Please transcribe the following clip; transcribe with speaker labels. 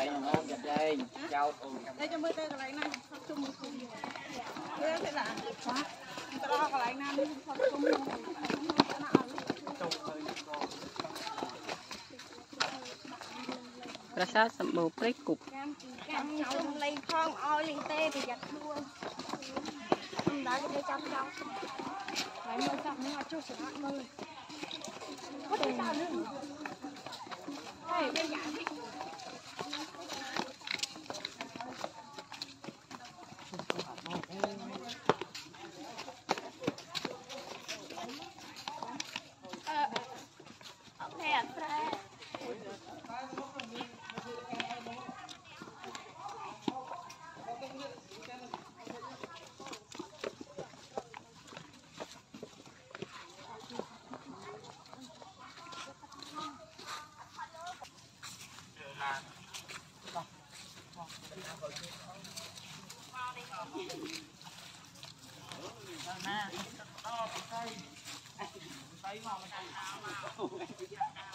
Speaker 1: đây nó giật đây chào
Speaker 2: đây cho mới đây cái này chung một chung đây sẽ là quá tao cái này nam chung
Speaker 3: Prasadសម្បូរព្រៃគុក
Speaker 2: ចាំខ្ញុំលេងផងឲ្យលេងទេប្រយ័ត្នខ្លួនខ្ញុំដើរទៅចាប់ចោលហើយមើលចាប់នឹងអត់ចុះស្អាតមើលគាត់ទៅចោលនឹងហើយវាយ៉ានេះអូខេអត់ស្រែ Nè, to cái cây, cây mà mình